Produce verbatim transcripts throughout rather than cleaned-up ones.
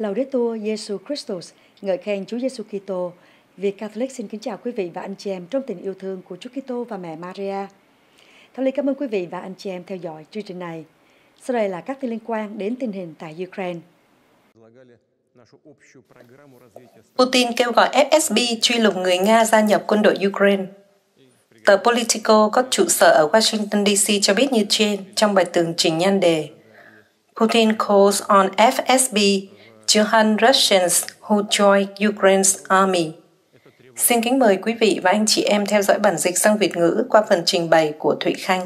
Laudetur Jesus Christus, ngợi khen Chúa Giêsu Kitô. Việt Catholic xin kính chào quý vị và anh chị em trong tình yêu thương của Chúa Kitô và mẹ Maria. Thảo Ly cảm ơn quý vị và anh chị em theo dõi chương trình này. Sau đây là các tin liên quan đến tình hình tại Ukraine. Putin kêu gọi ép ét bê truy lùng người Nga gia nhập quân đội Ukraine. Tờ Politico có trụ sở ở Washington đê xê cho biết như trên trong bài tường trình nhan đề Putin calls on ép ét bê to hunt Russians who join Ukraine's army. Xin kính mời quý vị và anh chị em theo dõi bản dịch sang Việt ngữ qua phần trình bày của Thụy Khanh.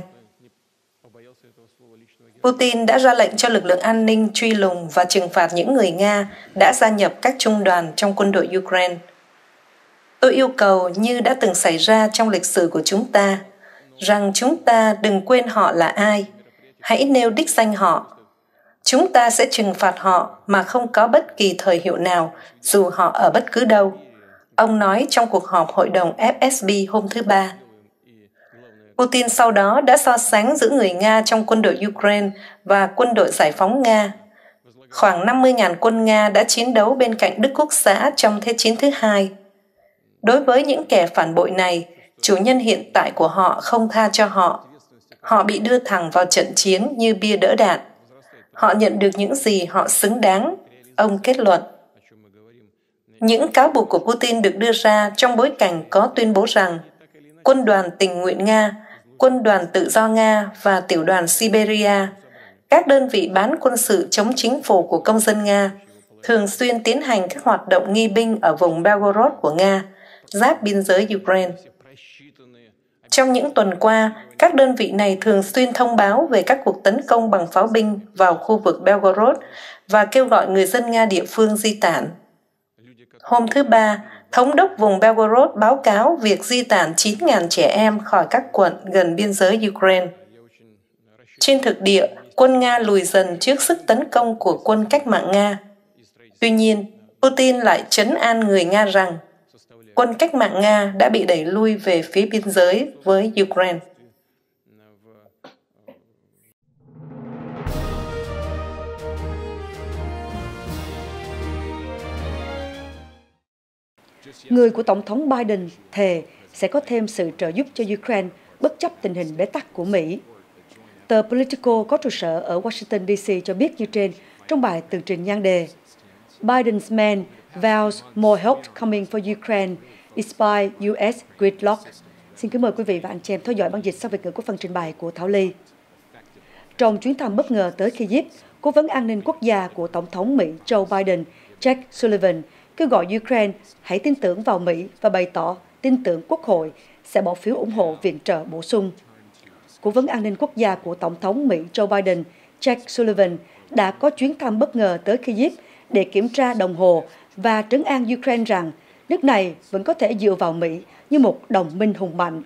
Putin đã ra lệnh cho lực lượng an ninh truy lùng và trừng phạt những người Nga đã gia nhập các trung đoàn trong quân đội Ukraine. Tôi yêu cầu, như đã từng xảy ra trong lịch sử của chúng ta, rằng chúng ta đừng quên họ là ai. Hãy nêu đích danh họ. Chúng ta sẽ trừng phạt họ mà không có bất kỳ thời hiệu nào, dù họ ở bất cứ đâu. Ông nói trong cuộc họp Hội đồng ép ét bê hôm thứ Ba. Putin sau đó đã so sánh giữa người Nga trong quân đội Ukraine và quân đội giải phóng Nga. Khoảng năm mươi nghìn quân Nga đã chiến đấu bên cạnh Đức Quốc xã trong Thế chiến thứ hai. Đối với những kẻ phản bội này, chủ nhân hiện tại của họ không tha cho họ. Họ bị đưa thẳng vào trận chiến như bia đỡ đạn. Họ nhận được những gì họ xứng đáng, ông kết luận. Những cáo buộc của Putin được đưa ra trong bối cảnh có tuyên bố rằng Quân đoàn tình nguyện Nga, Quân đoàn tự do Nga và Tiểu đoàn Siberia, các đơn vị bán quân sự chống chính phủ của công dân Nga, thường xuyên tiến hành các hoạt động nghi binh ở vùng Belgorod của Nga, giáp biên giới Ukraine. Trong những tuần qua, các đơn vị này thường xuyên thông báo về các cuộc tấn công bằng pháo binh vào khu vực Belgorod và kêu gọi người dân Nga địa phương di tản. Hôm thứ Ba, Thống đốc vùng Belgorod báo cáo việc di tản chín nghìn trẻ em khỏi các quận gần biên giới Ukraine. Trên thực địa, quân Nga lùi dần trước sức tấn công của quân cách mạng Nga. Tuy nhiên, Putin lại trấn an người Nga rằng quân cách mạng Nga đã bị đẩy lui về phía biên giới với Ukraine. Người của Tổng thống Biden thề sẽ có thêm sự trợ giúp cho Ukraine bất chấp tình hình bế tắc của Mỹ. Tờ Politico có trụ sở ở Washington đê xê cho biết như trên trong bài tường trình nhan đề Biden's man vows more help coming for Ukraine despite u ét gridlock. Xin kính mời quý vị và anh chị em theo dõi bản dịch sau Việt ngữ của phần trình bày của Thảo Ly. Trong chuyến thăm bất ngờ tới Kyiv, Cố vấn an ninh quốc gia của Tổng thống Mỹ Joe Biden, Jake Sullivan, kêu gọi Ukraine hãy tin tưởng vào Mỹ và bày tỏ tin tưởng Quốc hội sẽ bỏ phiếu ủng hộ viện trợ bổ sung. Cố vấn an ninh quốc gia của Tổng thống Mỹ Joe Biden, Jake Sullivan, đã có chuyến thăm bất ngờ tới Kyiv để kiểm tra đồng hồ và trấn an Ukraine rằng nước này vẫn có thể dựa vào Mỹ như một đồng minh hùng mạnh.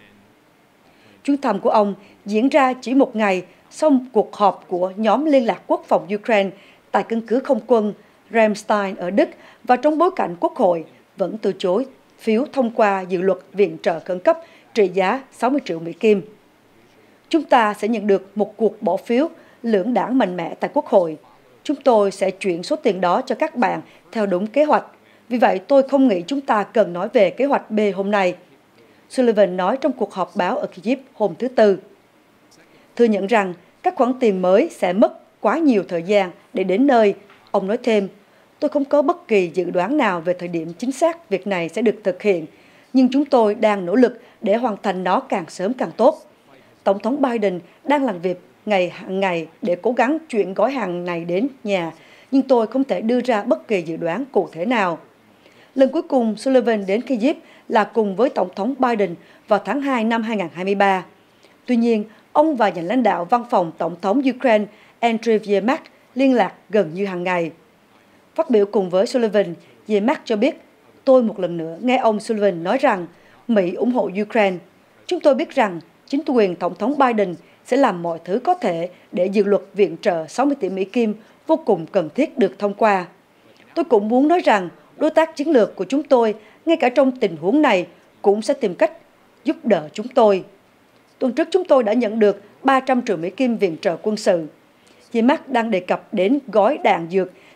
Chuyến thăm của ông diễn ra chỉ một ngày sau cuộc họp của nhóm liên lạc quốc phòng Ukraine tại căn cứ không quân Ramstein ở Đức và trong bối cảnh Quốc hội vẫn từ chối phiếu thông qua dự luật viện trợ khẩn cấp trị giá sáu mươi triệu Mỹ Kim. Chúng ta sẽ nhận được một cuộc bỏ phiếu lưỡng đảng mạnh mẽ tại Quốc hội. Chúng tôi sẽ chuyển số tiền đó cho các bạn theo đúng kế hoạch. Vì vậy, tôi không nghĩ chúng ta cần nói về kế hoạch B hôm nay. Sullivan nói trong cuộc họp báo ở Kyiv hôm thứ Tư. Thừa nhận rằng các khoản tiền mới sẽ mất quá nhiều thời gian để đến nơi. Ông nói thêm, tôi không có bất kỳ dự đoán nào về thời điểm chính xác việc này sẽ được thực hiện, nhưng chúng tôi đang nỗ lực để hoàn thành nó càng sớm càng tốt. Tổng thống Biden đang làm việc ngày hàng ngày để cố gắng chuyển gói hàng này đến nhà, nhưng tôi không thể đưa ra bất kỳ dự đoán cụ thể nào. Lần cuối cùng Sullivan đến Kyiv là cùng với Tổng thống Biden vào tháng hai năm hai nghìn không trăm hai mươi ba. Tuy nhiên, ông và nhà lãnh đạo văn phòng Tổng thống Ukraine Andriy Yermak liên lạc gần như hàng ngày. Phát biểu cùng với Sullivan, Yermak cho biết, tôi một lần nữa nghe ông Sullivan nói rằng Mỹ ủng hộ Ukraine. Chúng tôi biết rằng chính quyền Tổng thống Biden sẽ làm mọi thứ có thể để dự luật viện trợ sáu mươi tỷ Mỹ Kim vô cùng cần thiết được thông qua. Tôi cũng muốn nói rằng đối tác chiến lược của chúng tôi, ngay cả trong tình huống này, cũng sẽ tìm cách giúp đỡ chúng tôi. Tuần trước chúng tôi đã nhận được ba trăm triệu Mỹ Kim viện trợ quân sự. Yermak đang đề cập đến gói đạn dược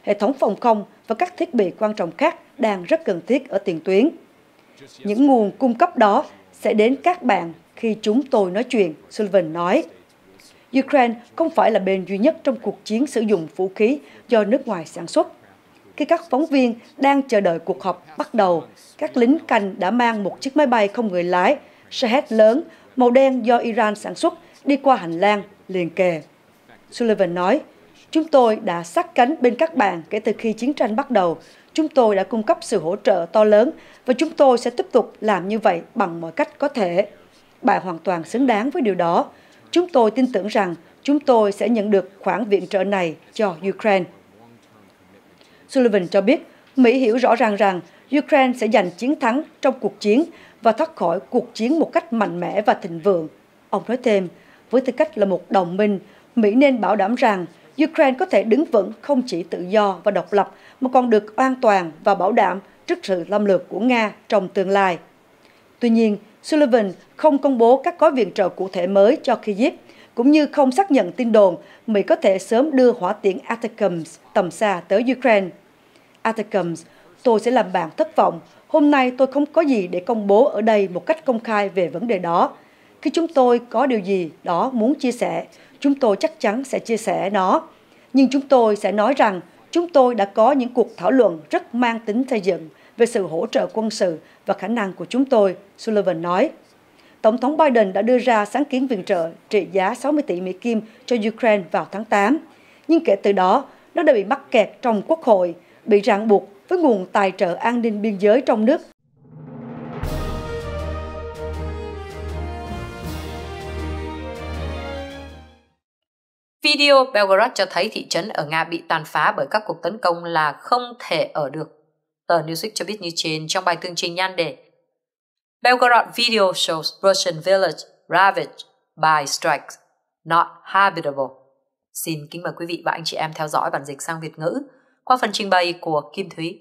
hệ thống phòng không và các thiết bị quan trọng khác đang rất cần thiết ở tiền tuyến. Những nguồn cung cấp đó sẽ đến các bạn khi chúng tôi nói chuyện, Sullivan nói. Ukraine không phải là bên duy nhất trong cuộc chiến sử dụng vũ khí do nước ngoài sản xuất. Khi các phóng viên đang chờ đợi cuộc họp bắt đầu, các lính canh đã mang một chiếc máy bay không người lái Shahed lớn màu đen do Iran sản xuất đi qua hành lang liền kề. Sullivan nói, chúng tôi đã sát cánh bên các bạn kể từ khi chiến tranh bắt đầu. Chúng tôi đã cung cấp sự hỗ trợ to lớn và chúng tôi sẽ tiếp tục làm như vậy bằng mọi cách có thể. Bạn hoàn toàn xứng đáng với điều đó. Chúng tôi tin tưởng rằng chúng tôi sẽ nhận được khoản viện trợ này cho Ukraine. Sullivan cho biết, Mỹ hiểu rõ ràng rằng Ukraine sẽ giành chiến thắng trong cuộc chiến và thoát khỏi cuộc chiến một cách mạnh mẽ và thịnh vượng. Ông nói thêm, với tư cách là một đồng minh, Mỹ nên bảo đảm rằng Ukraine có thể đứng vững không chỉ tự do và độc lập, mà còn được an toàn và bảo đảm trước sự xâm lược của Nga trong tương lai. Tuy nhiên, Sullivan không công bố các gói viện trợ cụ thể mới cho Kyiv, cũng như không xác nhận tin đồn Mỹ có thể sớm đưa hỏa tiễn Atacms tầm xa tới Ukraine. Atacms, tôi sẽ làm bạn thất vọng. Hôm nay tôi không có gì để công bố ở đây một cách công khai về vấn đề đó. Khi chúng tôi có điều gì đó muốn chia sẻ, chúng tôi chắc chắn sẽ chia sẻ nó. Nhưng chúng tôi sẽ nói rằng chúng tôi đã có những cuộc thảo luận rất mang tính xây dựng về sự hỗ trợ quân sự và khả năng của chúng tôi, Sullivan nói. Tổng thống Biden đã đưa ra sáng kiến viện trợ trị giá sáu mươi tỷ Mỹ Kim cho Ukraine vào tháng tám. Nhưng kể từ đó, nó đã bị mắc kẹt trong Quốc hội, bị ràng buộc với nguồn tài trợ an ninh biên giới trong nước. Video Belgorod cho thấy thị trấn ở Nga bị tàn phá bởi các cuộc tấn công là không thể ở được. Tờ Newsweek cho biết như trên trong bài tường trình nhan đề Belgorod video shows Russian village ravaged by strikes, not habitable. Xin kính mời quý vị và anh chị em theo dõi bản dịch sang Việt ngữ qua phần trình bày của Kim Thúy.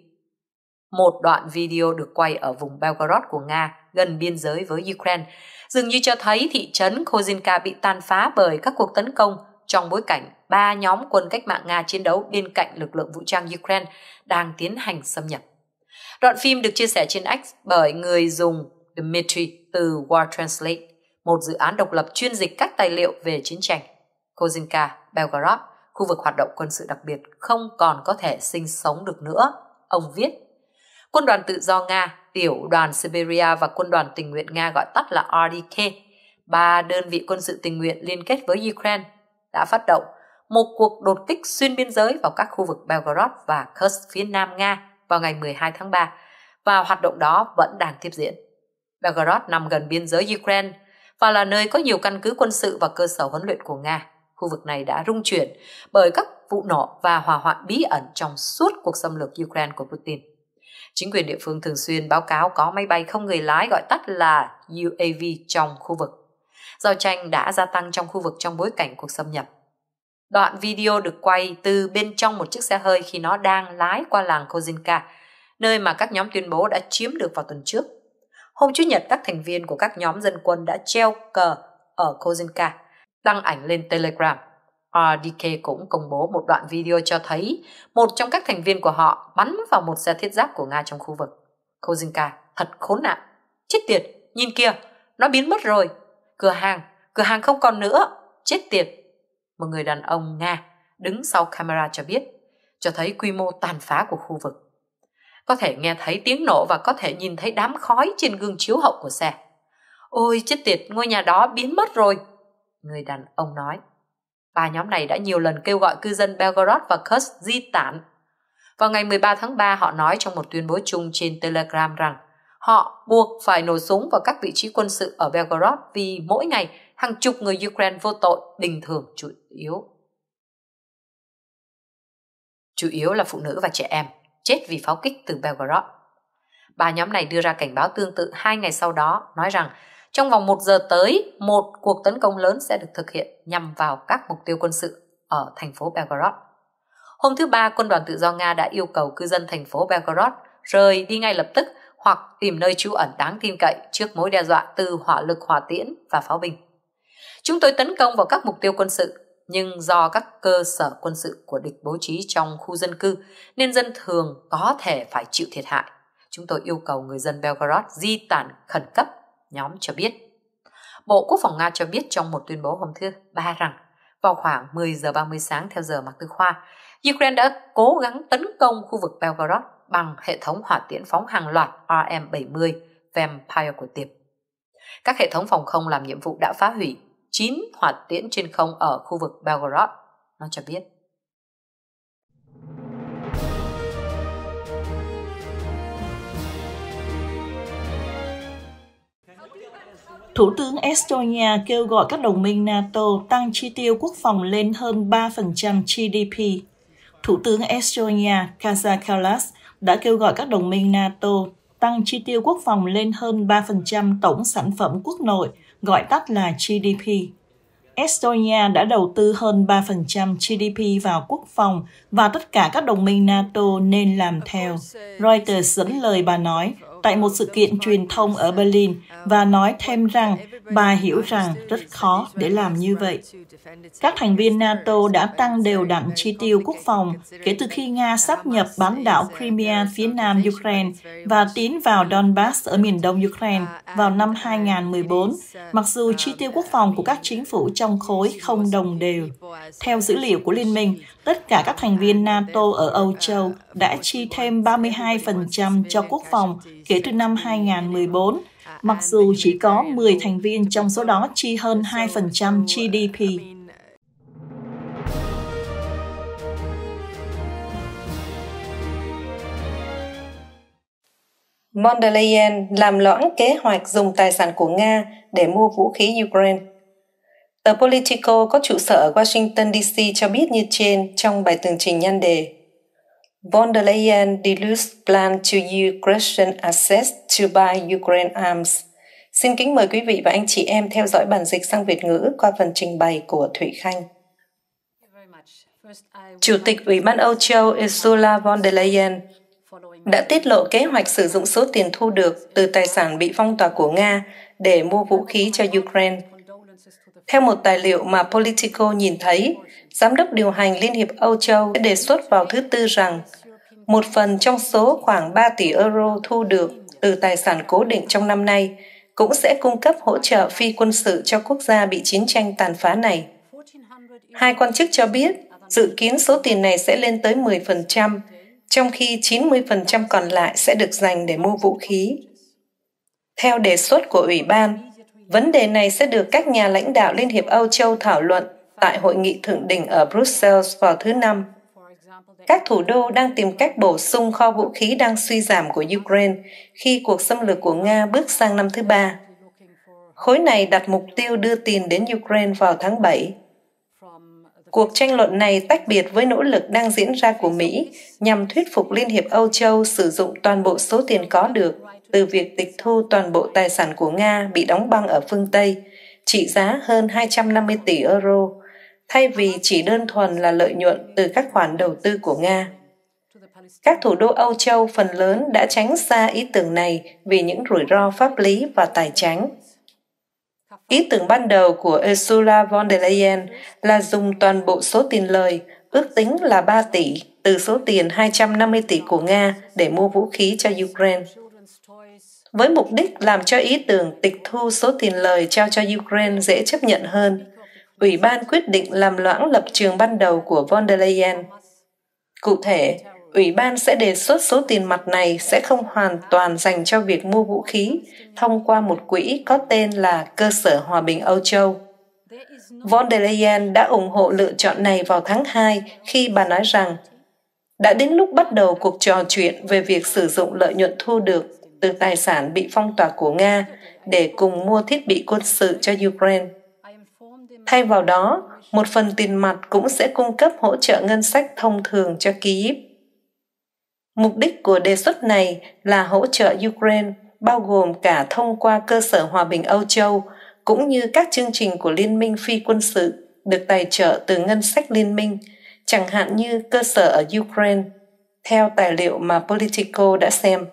Một đoạn video được quay ở vùng Belgorod của Nga gần biên giới với Ukraine dường như cho thấy thị trấn Kozinka bị tàn phá bởi các cuộc tấn công trong bối cảnh ba nhóm quân cách mạng Nga chiến đấu bên cạnh lực lượng vũ trang Ukraine đang tiến hành xâm nhập. Đoạn phim được chia sẻ trên X bởi người dùng Dmitry từ War Translate, một dự án độc lập chuyên dịch các tài liệu về chiến tranh. Kozinka, Belgorod, khu vực hoạt động quân sự đặc biệt, không còn có thể sinh sống được nữa, ông viết. Quân đoàn tự do Nga, tiểu đoàn Siberia và quân đoàn tình nguyện Nga gọi tắt là R D K, ba đơn vị quân sự tình nguyện liên kết với Ukraine, đã phát động một cuộc đột kích xuyên biên giới vào các khu vực Belgorod và Kursk phía nam Nga vào ngày mười hai tháng ba, và hoạt động đó vẫn đang tiếp diễn. Belgorod nằm gần biên giới Ukraine và là nơi có nhiều căn cứ quân sự và cơ sở huấn luyện của Nga. Khu vực này đã rung chuyển bởi các vụ nổ và hỏa hoạn bí ẩn trong suốt cuộc xâm lược Ukraine của Putin. Chính quyền địa phương thường xuyên báo cáo có máy bay không người lái gọi tắt là U A V trong khu vực. Giao tranh đã gia tăng trong khu vực trong bối cảnh cuộc xâm nhập. Đoạn video được quay từ bên trong một chiếc xe hơi khi nó đang lái qua làng Kozinka, nơi mà các nhóm tuyên bố đã chiếm được vào tuần trước. Hôm Chủ nhật, các thành viên của các nhóm dân quân đã treo cờ ở Kozinka, đăng ảnh lên Telegram. R D K cũng công bố một đoạn video cho thấy một trong các thành viên của họ bắn vào một xe thiết giáp của Nga trong khu vực. Kozinka thật khốn nạn. Chết tiệt, nhìn kìa, nó biến mất rồi. Cửa hàng, cửa hàng không còn nữa. Chết tiệt. Một người đàn ông Nga đứng sau camera cho biết, cho thấy quy mô tàn phá của khu vực. Có thể nghe thấy tiếng nổ và có thể nhìn thấy đám khói trên gương chiếu hậu của xe. Ôi chết tiệt, ngôi nhà đó biến mất rồi, người đàn ông nói. Ba nhóm này đã nhiều lần kêu gọi cư dân Belgorod và Kursk di tản. Vào ngày mười ba tháng ba, họ nói trong một tuyên bố chung trên Telegram rằng họ buộc phải nổ súng vào các vị trí quân sự ở Belgorod vì mỗi ngày hàng chục người Ukraine vô tội bình thường chủ yếu. Chủ yếu là phụ nữ và trẻ em, chết vì pháo kích từ Belgorod. Ba nhóm này đưa ra cảnh báo tương tự hai ngày sau đó, nói rằng trong vòng một giờ tới, một cuộc tấn công lớn sẽ được thực hiện nhằm vào các mục tiêu quân sự ở thành phố Belgorod. Hôm thứ Ba, quân đoàn tự do Nga đã yêu cầu cư dân thành phố Belgorod rời đi ngay lập tức hoặc tìm nơi trú ẩn đáng tin cậy trước mối đe dọa từ hỏa lực hỏa tiễn và pháo binh. Chúng tôi tấn công vào các mục tiêu quân sự, nhưng do các cơ sở quân sự của địch bố trí trong khu dân cư nên dân thường có thể phải chịu thiệt hại. Chúng tôi yêu cầu người dân Belgorod di tản khẩn cấp, nhóm cho biết. Bộ Quốc phòng Nga cho biết trong một tuyên bố hôm thứ Ba rằng vào khoảng mười giờ ba mươi sáng theo giờ Mạc Tư Khoa, Ukraine đã cố gắng tấn công khu vực Belgorod bằng hệ thống hỏa tiễn phóng hàng loạt R M bảy mươi Vampire của Tiệp. Các hệ thống phòng không làm nhiệm vụ đã phá hủy chín hỏa tiễn trên không ở khu vực Belgorod, nó cho biết. Thủ tướng Estonia kêu gọi các đồng minh NATO tăng chi tiêu quốc phòng lên hơn ba phần trăm G D P. Thủ tướng Estonia Kaja Kallas đã kêu gọi các đồng minh NATO tăng chi tiêu quốc phòng lên hơn ba phần trăm tổng sản phẩm quốc nội, gọi tắt là G D P. Estonia đã đầu tư hơn ba phần trăm G D P vào quốc phòng và tất cả các đồng minh NATO nên làm theo. Reuters dẫn lời bà nói tại một sự kiện truyền thông ở Berlin và nói thêm rằng bà hiểu rằng rất khó để làm như vậy. Các thành viên NATO đã tăng đều đặn chi tiêu quốc phòng kể từ khi Nga sáp nhập bán đảo Crimea phía nam Ukraine và tiến vào Donbass ở miền đông Ukraine vào năm hai nghìn không trăm mười bốn, mặc dù chi tiêu quốc phòng của các chính phủ trong khối không đồng đều. Theo dữ liệu của Liên minh, tất cả các thành viên NATO ở Âu Châu đã chi thêm ba mươi hai phần trăm cho quốc phòng kể từ năm hai nghìn không trăm mười bốn, mặc dù chỉ có mười thành viên trong số đó chi hơn hai phần trăm G D P. Von der Leyen làm loãng kế hoạch dùng tài sản của Nga để mua vũ khí Ukraine. Tờ Politico có trụ sở ở Washington D C cho biết như trên trong bài tường trình nhan đề Von der Leyen dilutes plan to use Russian assets to buy Ukraine arms. Xin kính mời quý vị và anh chị em theo dõi bản dịch sang Việt ngữ qua phần trình bày của Thụy Khanh. Chủ tịch Ủy ban Âu Châu Ursula von der Leyen đã tiết lộ kế hoạch sử dụng số tiền thu được từ tài sản bị phong tỏa của Nga để mua vũ khí cho Ukraine. Theo một tài liệu mà Politico nhìn thấy, Giám đốc điều hành Liên hiệp Âu Châu đã đề xuất vào thứ Tư rằng một phần trong số khoảng ba tỷ euro thu được từ tài sản cố định trong năm nay cũng sẽ cung cấp hỗ trợ phi quân sự cho quốc gia bị chiến tranh tàn phá này. Hai quan chức cho biết dự kiến số tiền này sẽ lên tới mười phần trăm, trong khi chín mươi phần trăm còn lại sẽ được dành để mua vũ khí. Theo đề xuất của Ủy ban, vấn đề này sẽ được các nhà lãnh đạo Liên hiệp Âu Châu thảo luận tại hội nghị thượng đỉnh ở Brussels vào thứ Năm. Các thủ đô đang tìm cách bổ sung kho vũ khí đang suy giảm của Ukraine khi cuộc xâm lược của Nga bước sang năm thứ ba. Khối này đặt mục tiêu đưa tiền đến Ukraine vào tháng bảy. Cuộc tranh luận này tách biệt với nỗ lực đang diễn ra của Mỹ nhằm thuyết phục Liên hiệp Âu Châu sử dụng toàn bộ số tiền có được từ việc tịch thu toàn bộ tài sản của Nga bị đóng băng ở phương Tây, trị giá hơn hai trăm năm mươi tỷ euro, thay vì chỉ đơn thuần là lợi nhuận từ các khoản đầu tư của Nga. Các thủ đô Âu Châu phần lớn đã tránh xa ý tưởng này vì những rủi ro pháp lý và tài chính. Ý tưởng ban đầu của Ursula von der Leyen là dùng toàn bộ số tiền lời, ước tính là ba tỷ, từ số tiền hai trăm năm mươi tỷ của Nga để mua vũ khí cho Ukraine. Với mục đích làm cho ý tưởng tịch thu số tiền lời trao cho Ukraine dễ chấp nhận hơn, Ủy ban quyết định làm loãng lập trường ban đầu của von der Leyen. Cụ thể, Ủy ban sẽ đề xuất số tiền mặt này sẽ không hoàn toàn dành cho việc mua vũ khí thông qua một quỹ có tên là Cơ sở Hòa bình Âu Châu. Von der Leyen đã ủng hộ lựa chọn này vào tháng hai khi bà nói rằng đã đến lúc bắt đầu cuộc trò chuyện về việc sử dụng lợi nhuận thu được từ tài sản bị phong tỏa của Nga để cùng mua thiết bị quân sự cho Ukraine. Thay vào đó, một phần tiền mặt cũng sẽ cung cấp hỗ trợ ngân sách thông thường cho Kyiv. Mục đích của đề xuất này là hỗ trợ Ukraine, bao gồm cả thông qua Cơ sở Hòa bình Âu Châu, cũng như các chương trình của Liên minh phi quân sự được tài trợ từ ngân sách Liên minh, chẳng hạn như cơ sở ở Ukraine, theo tài liệu mà Politico đã xem.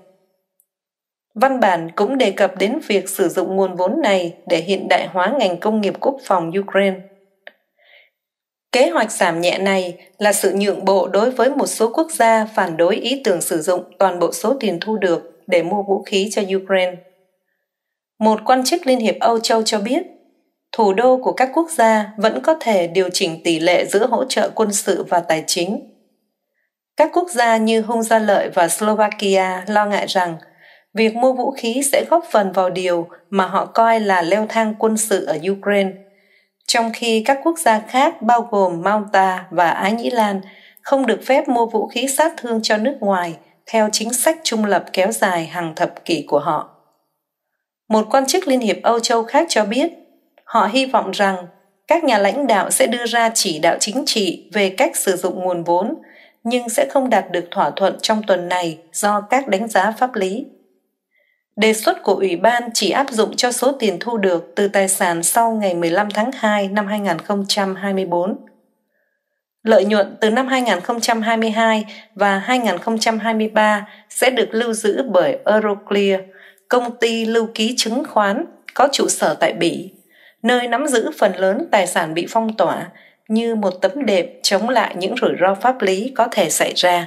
Văn bản cũng đề cập đến việc sử dụng nguồn vốn này để hiện đại hóa ngành công nghiệp quốc phòng Ukraine. Kế hoạch giảm nhẹ này là sự nhượng bộ đối với một số quốc gia phản đối ý tưởng sử dụng toàn bộ số tiền thu được để mua vũ khí cho Ukraine. Một quan chức Liên hiệp Âu Châu cho biết, thủ đô của các quốc gia vẫn có thể điều chỉnh tỷ lệ giữa hỗ trợ quân sự và tài chính. Các quốc gia như Hung Gia Lợi và Slovakia lo ngại rằng việc mua vũ khí sẽ góp phần vào điều mà họ coi là leo thang quân sự ở Ukraine, trong khi các quốc gia khác bao gồm Malta và Ái Nhĩ Lan không được phép mua vũ khí sát thương cho nước ngoài theo chính sách trung lập kéo dài hàng thập kỷ của họ. Một quan chức Liên hiệp Âu Châu khác cho biết, họ hy vọng rằng các nhà lãnh đạo sẽ đưa ra chỉ đạo chính trị về cách sử dụng nguồn vốn, nhưng sẽ không đạt được thỏa thuận trong tuần này do các đánh giá pháp lý. Đề xuất của Ủy ban chỉ áp dụng cho số tiền thu được từ tài sản sau ngày mười lăm tháng hai năm hai nghìn không trăm hai mươi tư. Lợi nhuận từ năm hai nghìn không trăm hai mươi hai và hai nghìn không trăm hai mươi ba sẽ được lưu giữ bởi Euroclear, công ty lưu ký chứng khoán có trụ sở tại Bỉ, nơi nắm giữ phần lớn tài sản bị phong tỏa như một tấm đệm chống lại những rủi ro pháp lý có thể xảy ra.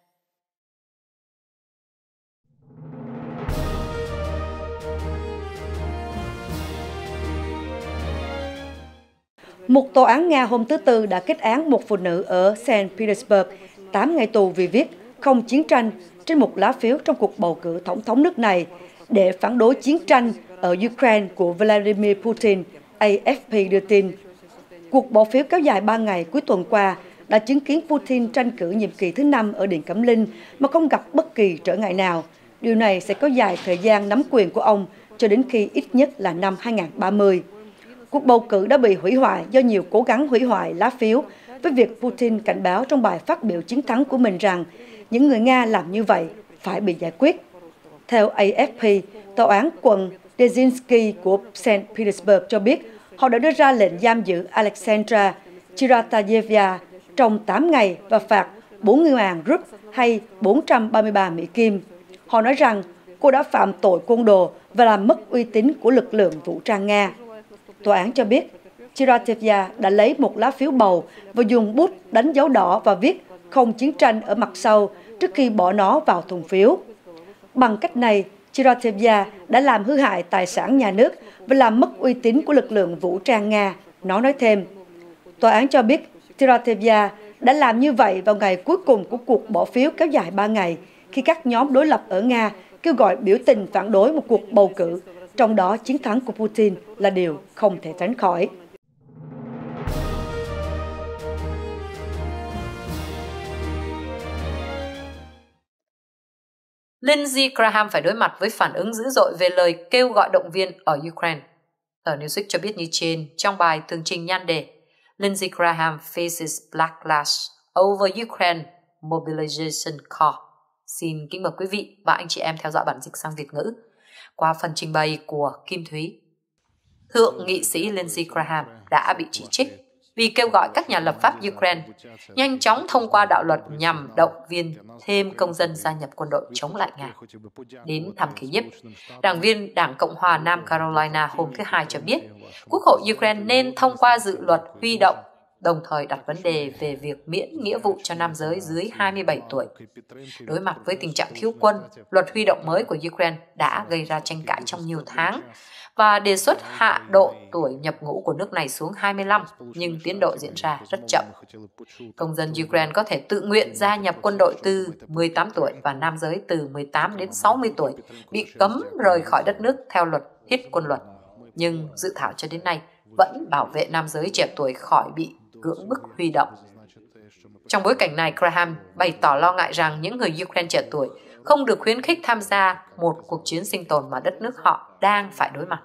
Một tòa án Nga hôm thứ Tư đã kết án một phụ nữ ở Saint Petersburg tám ngày tù vì viết không chiến tranh trên một lá phiếu trong cuộc bầu cử tổng thống nước này để phản đối chiến tranh ở Ukraine của Vladimir Putin, A F P đưa tin. Cuộc bỏ phiếu kéo dài ba ngày cuối tuần qua đã chứng kiến Putin tranh cử nhiệm kỳ thứ năm ở Điện Cẩm Linh mà không gặp bất kỳ trở ngại nào. Điều này sẽ có dài thời gian nắm quyền của ông cho đến khi ít nhất là năm hai nghìn không trăm ba mươi. Cuộc bầu cử đã bị hủy hoại do nhiều cố gắng hủy hoại lá phiếu, với việc Putin cảnh báo trong bài phát biểu chiến thắng của mình rằng những người Nga làm như vậy phải bị giải quyết. Theo A F P, tòa án quận Dzerzhinsky của Saint Petersburg cho biết họ đã đưa ra lệnh giam giữ Alexandra Chiratayeva trong tám ngày và phạt bốn mươi nghìn rúp hay bốn trăm ba mươi ba Mỹ Kim. Họ nói rằng cô đã phạm tội côn đồ và làm mất uy tín của lực lượng vũ trang Nga. Tòa án cho biết Chiratayeva đã lấy một lá phiếu bầu và dùng bút đánh dấu đỏ và viết không chiến tranh ở mặt sau trước khi bỏ nó vào thùng phiếu. Bằng cách này, Chiratayeva đã làm hư hại tài sản nhà nước và làm mất uy tín của lực lượng vũ trang Nga, nó nói thêm. Tòa án cho biết Chiratayeva đã làm như vậy vào ngày cuối cùng của cuộc bỏ phiếu kéo dài ba ngày, khi các nhóm đối lập ở Nga kêu gọi biểu tình phản đối một cuộc bầu cử, trong đó chiến thắng của Putin là điều không thể tránh khỏi. Lindsey Graham phải đối mặt với phản ứng dữ dội về lời kêu gọi động viên ở Ukraine. Tờ Newsweek cho biết như trên trong bài tường trình nhan đề Lindsey Graham faces backlash over Ukraine mobilization call. Xin kính mời quý vị và anh chị em theo dõi bản dịch sang Việt ngữ qua phần trình bày của Kim Thúy. Thượng nghị sĩ Lindsey Graham đã bị chỉ trích vì kêu gọi các nhà lập pháp Ukraine nhanh chóng thông qua đạo luật nhằm động viên thêm công dân gia nhập quân đội chống lại Nga. Đến thăm Kyiv, đảng viên Đảng Cộng hòa Nam Carolina hôm thứ Hai cho biết Quốc hội Ukraine nên thông qua dự luật huy động, đồng thời đặt vấn đề về việc miễn nghĩa vụ cho nam giới dưới hai mươi bảy tuổi. Đối mặt với tình trạng thiếu quân, luật huy động mới của Ukraine đã gây ra tranh cãi trong nhiều tháng và đề xuất hạ độ tuổi nhập ngũ của nước này xuống hai mươi lăm, nhưng tiến độ diễn ra rất chậm. Công dân Ukraine có thể tự nguyện gia nhập quân đội từ mười tám tuổi và nam giới từ mười tám đến sáu mươi tuổi bị cấm rời khỏi đất nước theo luật thiết quân luật. Nhưng dự thảo cho đến nay vẫn bảo vệ nam giới trẻ tuổi khỏi bị cưỡng bức huy động. Trong bối cảnh này, Graham bày tỏ lo ngại rằng những người Ukraine trẻ tuổi không được khuyến khích tham gia một cuộc chiến sinh tồn mà đất nước họ đang phải đối mặt.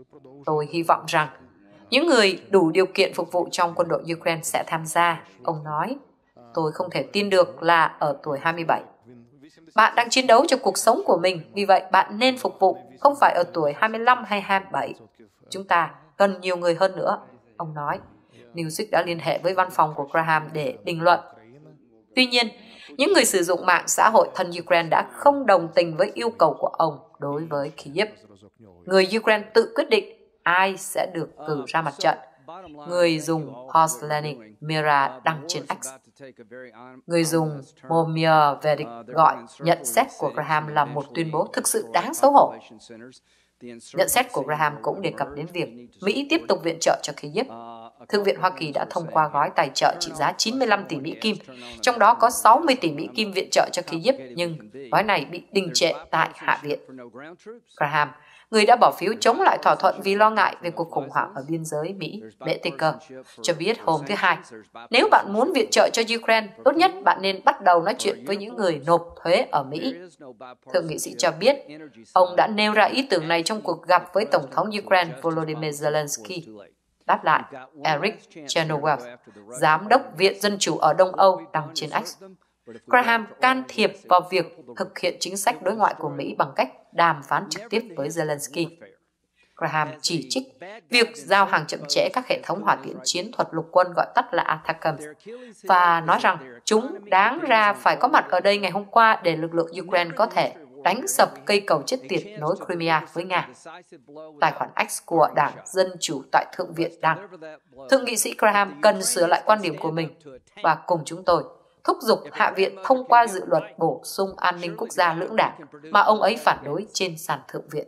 Tôi hy vọng rằng những người đủ điều kiện phục vụ trong quân đội Ukraine sẽ tham gia, ông nói. Tôi không thể tin được là ở tuổi hai mươi bảy. Bạn đang chiến đấu cho cuộc sống của mình, vì vậy bạn nên phục vụ, không phải ở tuổi hai mươi lăm hay hai mươi bảy. Chúng ta cần nhiều người hơn nữa, ông nói. Newsweek đã liên hệ với văn phòng của Graham để bình luận. Tuy nhiên, những người sử dụng mạng xã hội thân Ukraine đã không đồng tình với yêu cầu của ông đối với Kyiv. Người Ukraine tự quyết định ai sẽ được cử ra mặt trận, Người dùng Porcelainic Mira đăng trên X. Người dùng Momir Vedic gọi nhận xét của Graham là một tuyên bố thực sự đáng xấu hổ. Nhận xét của Graham cũng đề cập đến việc Mỹ tiếp tục viện trợ cho Kyiv. Thượng viện Hoa Kỳ đã thông qua gói tài trợ trị giá chín mươi lăm tỷ Mỹ Kim, trong đó có sáu mươi tỷ Mỹ Kim viện trợ cho Kyiv, nhưng gói này bị đình trệ tại Hạ viện. Graham, người đã bỏ phiếu chống lại thỏa thuận vì lo ngại về cuộc khủng hoảng ở biên giới Mỹ-Mexico, cho biết hôm thứ Hai, nếu bạn muốn viện trợ cho Ukraine, tốt nhất bạn nên bắt đầu nói chuyện với những người nộp thuế ở Mỹ. Thượng nghị sĩ cho biết, ông đã nêu ra ý tưởng này trong cuộc gặp với Tổng thống Ukraine Volodymyr Zelensky. Đáp lại, Eric Chenoweth, Giám đốc Viện Dân Chủ ở Đông Âu, đăng trên X. Graham can thiệp vào việc thực hiện chính sách đối ngoại của Mỹ bằng cách đàm phán trực tiếp với Zelensky. Graham chỉ trích việc giao hàng chậm trễ các hệ thống hỏa tiễn chiến thuật lục quân gọi tắt là ATACMS và nói rằng chúng đáng ra phải có mặt ở đây ngày hôm qua để lực lượng Ukraine có thể đánh sập cây cầu chết tiệt nối Crimea với Nga. Tài khoản X của Đảng Dân Chủ tại Thượng viện đăng, Thượng nghị sĩ Graham cần sửa lại quan điểm của mình và cùng chúng tôi thúc giục Hạ viện thông qua dự luật bổ sung an ninh quốc gia lưỡng đảng mà ông ấy phản đối trên sàn Thượng viện.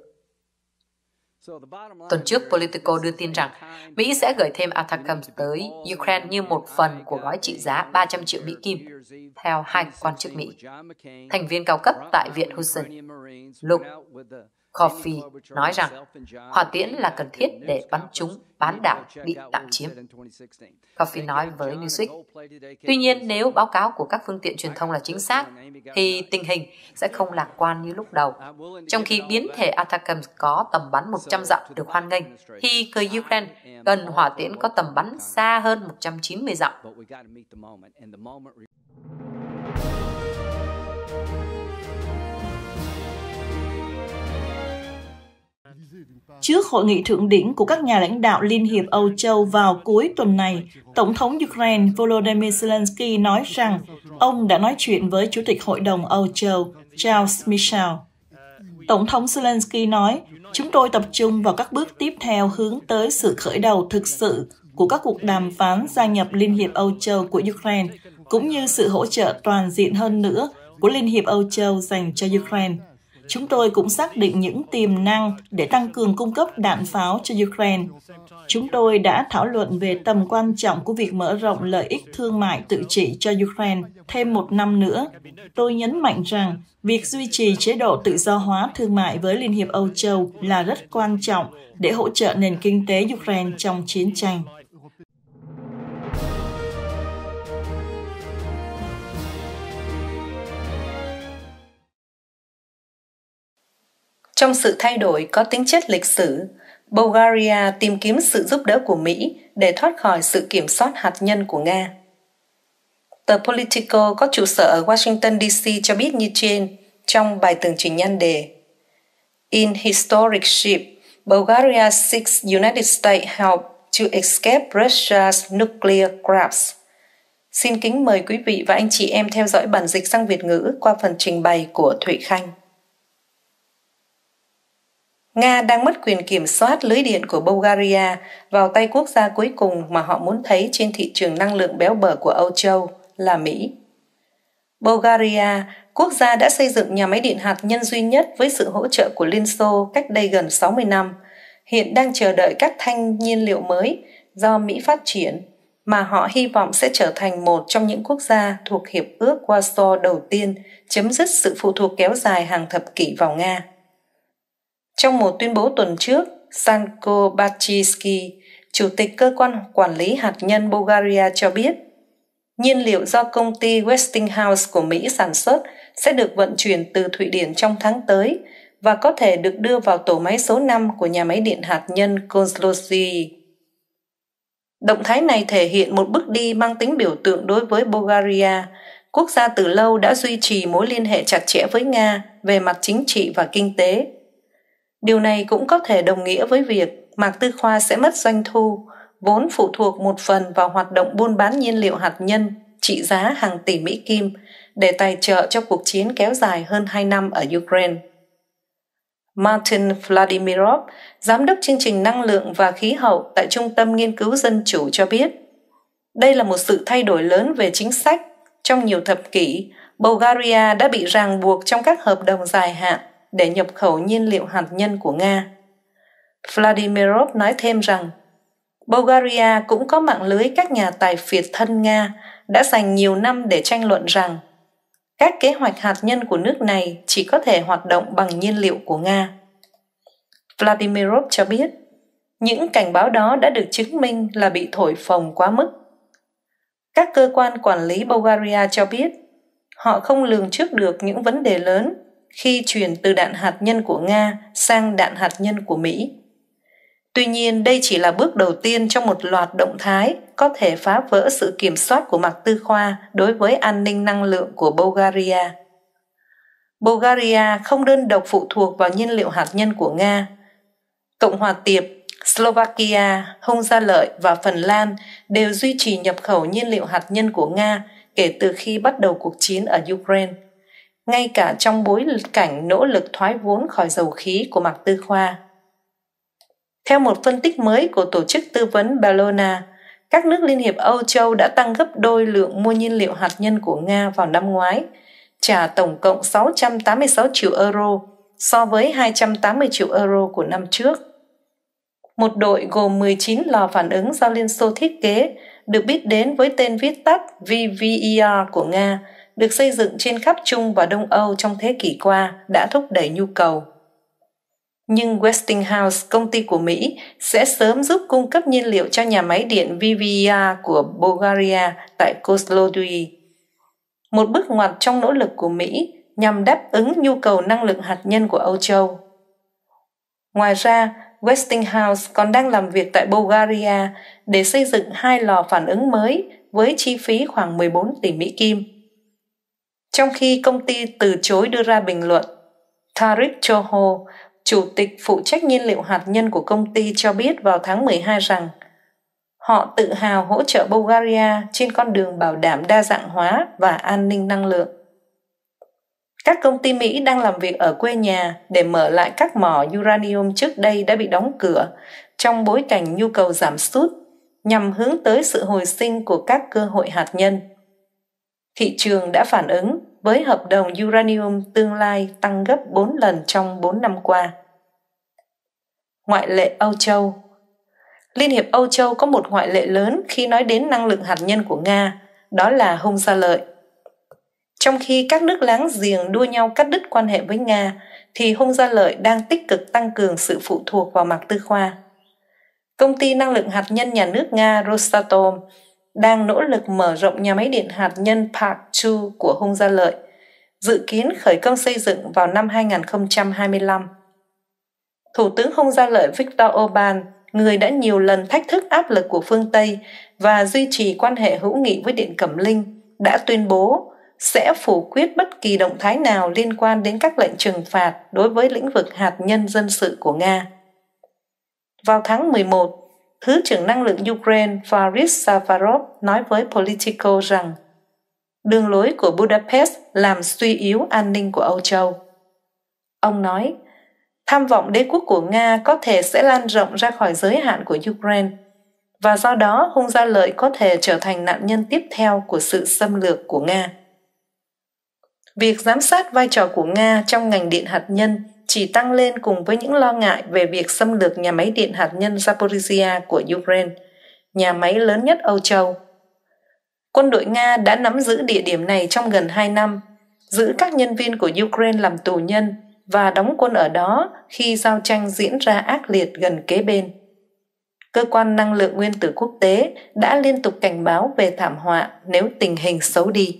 Tuần trước, Politico đưa tin rằng Mỹ sẽ gửi thêm ATACMS tới Ukraine như một phần của gói trị giá ba trăm triệu Mỹ Kim, theo hai quan chức Mỹ. Thành viên cao cấp tại Viện Hudson, Luke Coffey, nói rằng hỏa tiễn là cần thiết để bắn trúng bán đảo bị tạm chiếm. Coffey nói với Newsweek, tuy nhiên nếu báo cáo của các phương tiện truyền thông là chính xác, thì tình hình sẽ không lạc quan như lúc đầu. Trong khi biến thể ATACMS có tầm bắn một trăm dặm được hoan nghênh, thì người Ukraine cần hỏa tiễn có tầm bắn xa hơn một trăm chín mươi dặm. Trước hội nghị thượng đỉnh của các nhà lãnh đạo Liên hiệp Âu Châu vào cuối tuần này, Tổng thống Ukraine Volodymyr Zelensky nói rằng ông đã nói chuyện với Chủ tịch Hội đồng Âu Châu Charles Michel. Tổng thống Zelensky nói, chúng tôi tập trung vào các bước tiếp theo hướng tới sự khởi đầu thực sự của các cuộc đàm phán gia nhập Liên hiệp Âu Châu của Ukraine, cũng như sự hỗ trợ toàn diện hơn nữa của Liên hiệp Âu Châu dành cho Ukraine. Chúng tôi cũng xác định những tiềm năng để tăng cường cung cấp đạn pháo cho Ukraine. Chúng tôi đã thảo luận về tầm quan trọng của việc mở rộng lợi ích thương mại tự trị cho Ukraine thêm một năm nữa. Tôi nhấn mạnh rằng việc duy trì chế độ tự do hóa thương mại với Liên hiệp Âu Châu là rất quan trọng để hỗ trợ nền kinh tế Ukraine trong chiến tranh. Trong sự thay đổi có tính chất lịch sử, Bulgaria tìm kiếm sự giúp đỡ của Mỹ để thoát khỏi sự kiểm soát hạt nhân của Nga. Tờ Politico có trụ sở ở Washington, D C cho biết như trên trong bài tường trình nhan đề In Historic Shift, Bulgaria seeks United States help to escape Russia's nuclear grasp. Xin kính mời quý vị và anh chị em theo dõi bản dịch sang Việt ngữ qua phần trình bày của Thụy Khanh. Nga đang mất quyền kiểm soát lưới điện của Bulgaria vào tay quốc gia cuối cùng mà họ muốn thấy trên thị trường năng lượng béo bở của Âu Châu là Mỹ. Bulgaria, quốc gia đã xây dựng nhà máy điện hạt nhân duy nhất với sự hỗ trợ của Liên Xô cách đây gần sáu mươi năm, hiện đang chờ đợi các thanh nhiên liệu mới do Mỹ phát triển, mà họ hy vọng sẽ trở thành một trong những quốc gia thuộc Hiệp ước Warsaw đầu tiên chấm dứt sự phụ thuộc kéo dài hàng thập kỷ vào Nga. Trong một tuyên bố tuần trước, Sanko Bachitsky, Chủ tịch Cơ quan Quản lý Hạt nhân Bulgaria cho biết, nhiên liệu do công ty Westinghouse của Mỹ sản xuất sẽ được vận chuyển từ Thụy Điển trong tháng tới và có thể được đưa vào tổ máy số năm của nhà máy điện hạt nhân Kozloduy. Động thái này thể hiện một bước đi mang tính biểu tượng đối với Bulgaria, quốc gia từ lâu đã duy trì mối liên hệ chặt chẽ với Nga về mặt chính trị và kinh tế. Điều này cũng có thể đồng nghĩa với việc Mạc Tư Khoa sẽ mất doanh thu, vốn phụ thuộc một phần vào hoạt động buôn bán nhiên liệu hạt nhân trị giá hàng tỷ Mỹ Kim để tài trợ cho cuộc chiến kéo dài hơn hai năm ở Ukraine. Martin Vladimirov, giám đốc chương trình năng lượng và khí hậu tại Trung tâm Nghiên cứu Dân chủ cho biết, đây là một sự thay đổi lớn về chính sách. Trong nhiều thập kỷ, Bulgaria đã bị ràng buộc trong các hợp đồng dài hạn để nhập khẩu nhiên liệu hạt nhân của Nga. Vladimirov nói thêm rằng, Bulgaria cũng có mạng lưới các nhà tài phiệt thân Nga đã dành nhiều năm để tranh luận rằng các kế hoạch hạt nhân của nước này chỉ có thể hoạt động bằng nhiên liệu của Nga. Vladimirov cho biết, những cảnh báo đó đã được chứng minh là bị thổi phồng quá mức. Các cơ quan quản lý Bulgaria cho biết, họ không lường trước được những vấn đề lớn khi chuyển từ đạn hạt nhân của Nga sang đạn hạt nhân của Mỹ. Tuy nhiên, đây chỉ là bước đầu tiên trong một loạt động thái có thể phá vỡ sự kiểm soát của Mạc Tư Khoa đối với an ninh năng lượng của Bulgaria. Bulgaria không đơn độc phụ thuộc vào nhiên liệu hạt nhân của Nga. Cộng hòa Tiệp, Slovakia, Hung Gia Lợi và Phần Lan đều duy trì nhập khẩu nhiên liệu hạt nhân của Nga kể từ khi bắt đầu cuộc chiến ở Ukraine, ngay cả trong bối cảnh nỗ lực thoái vốn khỏi dầu khí của Mạc Tư Khoa. Theo một phân tích mới của tổ chức tư vấn Bellona, các nước Liên hiệp Âu Châu đã tăng gấp đôi lượng mua nhiên liệu hạt nhân của Nga vào năm ngoái, trả tổng cộng sáu trăm tám mươi sáu triệu euro so với hai trăm tám mươi triệu euro của năm trước. Một đội gồm mười chín lò phản ứng do Liên Xô thiết kế, được biết đến với tên viết tắt V V E R của Nga, được xây dựng trên khắp Trung và Đông Âu trong thế kỷ qua, đã thúc đẩy nhu cầu. Nhưng Westinghouse, công ty của Mỹ, sẽ sớm giúp cung cấp nhiên liệu cho nhà máy điện V V E R của Bulgaria tại Kozloduy. Một bước ngoặt trong nỗ lực của Mỹ nhằm đáp ứng nhu cầu năng lượng hạt nhân của Âu Châu. Ngoài ra, Westinghouse còn đang làm việc tại Bulgaria để xây dựng hai lò phản ứng mới với chi phí khoảng mười bốn tỷ Mỹ Kim. Trong khi công ty từ chối đưa ra bình luận, Tarik Choho, chủ tịch phụ trách nhiên liệu hạt nhân của công ty cho biết vào tháng mười hai rằng họ tự hào hỗ trợ Bulgaria trên con đường bảo đảm đa dạng hóa và an ninh năng lượng. Các công ty Mỹ đang làm việc ở quê nhà để mở lại các mỏ uranium trước đây đã bị đóng cửa trong bối cảnh nhu cầu giảm sút, nhằm hướng tới sự hồi sinh của các cơ hội hạt nhân. Thị trường đã phản ứng với hợp đồng uranium tương lai tăng gấp bốn lần trong bốn năm qua. Ngoại lệ Âu Châu. Liên hiệp Âu Châu có một ngoại lệ lớn khi nói đến năng lượng hạt nhân của Nga, đó là Hung Gia Lợi. Trong khi các nước láng giềng đua nhau cắt đứt quan hệ với Nga, thì Hung Gia Lợi đang tích cực tăng cường sự phụ thuộc vào Mạc Tư Khoa. Công ty năng lượng hạt nhân nhà nước Nga Rosatom đang nỗ lực mở rộng nhà máy điện hạt nhân Park hai của Hung Gia Lợi, dự kiến khởi công xây dựng vào năm hai không hai lăm. Thủ tướng Hung Gia Lợi Viktor Orbán, người đã nhiều lần thách thức áp lực của phương Tây và duy trì quan hệ hữu nghị với Điện Cẩm Linh, đã tuyên bố sẽ phủ quyết bất kỳ động thái nào liên quan đến các lệnh trừng phạt đối với lĩnh vực hạt nhân dân sự của Nga. Vào tháng mười một, Thứ trưởng Năng lượng Ukraine Faris Safarov nói với Politico rằng đường lối của Budapest làm suy yếu an ninh của Âu Châu. Ông nói, tham vọng đế quốc của Nga có thể sẽ lan rộng ra khỏi giới hạn của Ukraine, và do đó Hung Gia Lợi có thể trở thành nạn nhân tiếp theo của sự xâm lược của Nga. Việc giám sát vai trò của Nga trong ngành điện hạt nhân chỉ tăng lên cùng với những lo ngại về việc xâm lược nhà máy điện hạt nhân Zaporizhia của Ukraine, nhà máy lớn nhất Âu Châu. Quân đội Nga đã nắm giữ địa điểm này trong gần hai năm, giữ các nhân viên của Ukraine làm tù nhân và đóng quân ở đó khi giao tranh diễn ra ác liệt gần kế bên. Cơ quan năng lượng nguyên tử quốc tế đã liên tục cảnh báo về thảm họa nếu tình hình xấu đi.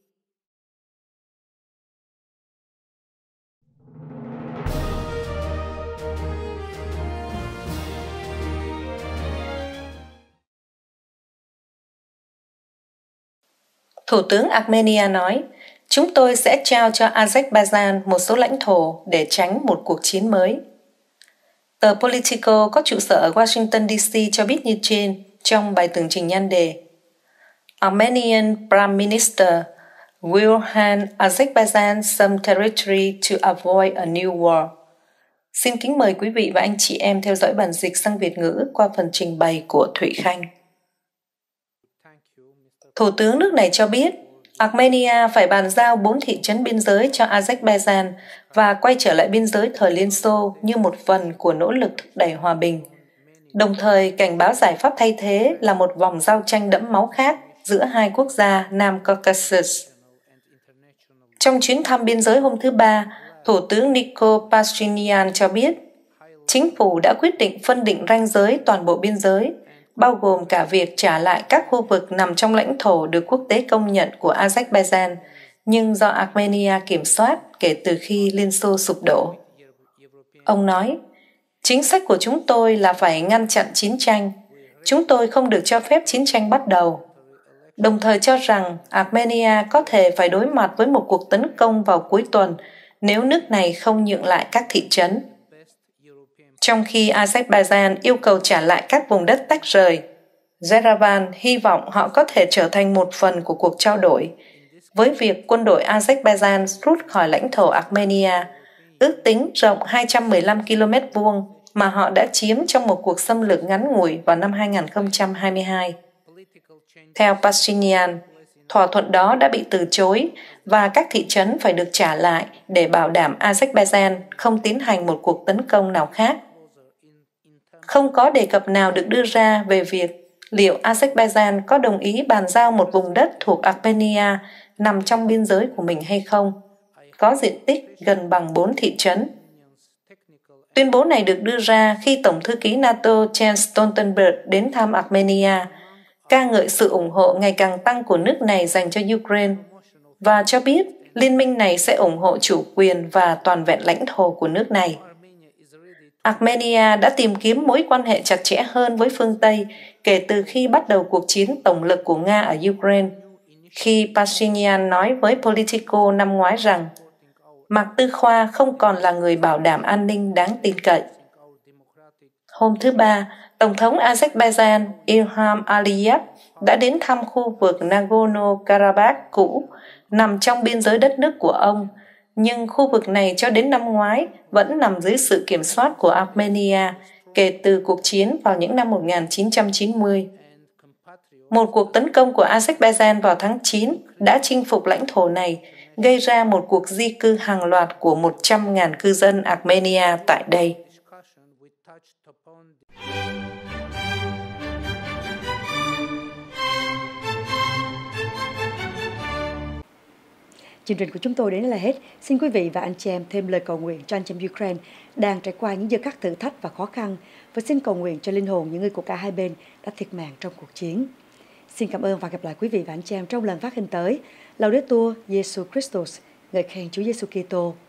Thủ tướng Armenia nói, chúng tôi sẽ trao cho Azerbaijan một số lãnh thổ để tránh một cuộc chiến mới. Tờ Politico có trụ sở ở Washington D C cho biết như trên trong bài tường trình nhan đề Armenian Prime Minister will hand Azerbaijan some territory to avoid a new war. Xin kính mời quý vị và anh chị em theo dõi bản dịch sang Việt ngữ qua phần trình bày của Thụy Khanh. Thủ tướng nước này cho biết, Armenia phải bàn giao bốn thị trấn biên giới cho Azerbaijan và quay trở lại biên giới thời Liên Xô như một phần của nỗ lực thúc đẩy hòa bình, đồng thời cảnh báo giải pháp thay thế là một vòng giao tranh đẫm máu khác giữa hai quốc gia Nam Caucasus. Trong chuyến thăm biên giới hôm thứ Ba, Thủ tướng Nikol Pashinyan cho biết, chính phủ đã quyết định phân định ranh giới toàn bộ biên giới, bao gồm cả việc trả lại các khu vực nằm trong lãnh thổ được quốc tế công nhận của Azerbaijan, nhưng do Armenia kiểm soát kể từ khi Liên Xô sụp đổ. Ông nói, chính sách của chúng tôi là phải ngăn chặn chiến tranh. Chúng tôi không được cho phép chiến tranh bắt đầu. Đồng thời cho rằng Armenia có thể phải đối mặt với một cuộc tấn công vào cuối tuần nếu nước này không nhượng lại các thị trấn. Trong khi Azerbaijan yêu cầu trả lại các vùng đất tách rời, Yerevan hy vọng họ có thể trở thành một phần của cuộc trao đổi, với việc quân đội Azerbaijan rút khỏi lãnh thổ Armenia, ước tính rộng hai trăm mười lăm ki lô mét vuông mà họ đã chiếm trong một cuộc xâm lược ngắn ngủi vào năm hai nghìn không trăm hai mươi hai. Theo Pashinyan, thỏa thuận đó đã bị từ chối và các thị trấn phải được trả lại để bảo đảm Azerbaijan không tiến hành một cuộc tấn công nào khác. Không có đề cập nào được đưa ra về việc liệu Azerbaijan có đồng ý bàn giao một vùng đất thuộc Armenia nằm trong biên giới của mình hay không, có diện tích gần bằng bốn thị trấn. Tuyên bố này được đưa ra khi Tổng thư ký NATO Jens Stoltenberg đến thăm Armenia, ca ngợi sự ủng hộ ngày càng tăng của nước này dành cho Ukraine và cho biết liên minh này sẽ ủng hộ chủ quyền và toàn vẹn lãnh thổ của nước này. Armenia đã tìm kiếm mối quan hệ chặt chẽ hơn với phương Tây kể từ khi bắt đầu cuộc chiến tổng lực của Nga ở Ukraine, khi Pashinyan nói với Politico năm ngoái rằng Mạc Tư Khoa không còn là người bảo đảm an ninh đáng tin cậy. Hôm thứ Ba, Tổng thống Azerbaijan Ilham Aliyev đã đến thăm khu vực Nagorno-Karabakh cũ, nằm trong biên giới đất nước của ông, nhưng khu vực này cho đến năm ngoái vẫn nằm dưới sự kiểm soát của Armenia kể từ cuộc chiến vào những năm một nghìn chín trăm chín mươi. Một cuộc tấn công của Azerbaijan vào tháng chín đã chinh phục lãnh thổ này, gây ra một cuộc di cư hàng loạt của một trăm nghìn cư dân Armenia tại đây. Chương trình của chúng tôi đến đây là hết. Xin quý vị và anh chị em thêm lời cầu nguyện cho anh chị em Ukraine đang trải qua những giờ khắc thử thách và khó khăn, và xin cầu nguyện cho linh hồn những người của cả hai bên đã thiệt mạng trong cuộc chiến. Xin cảm ơn và gặp lại quý vị và anh chị em trong lần phát hình tới. Laudetur Jesus Christus, ngợi khen Chúa Giêsu Kitô.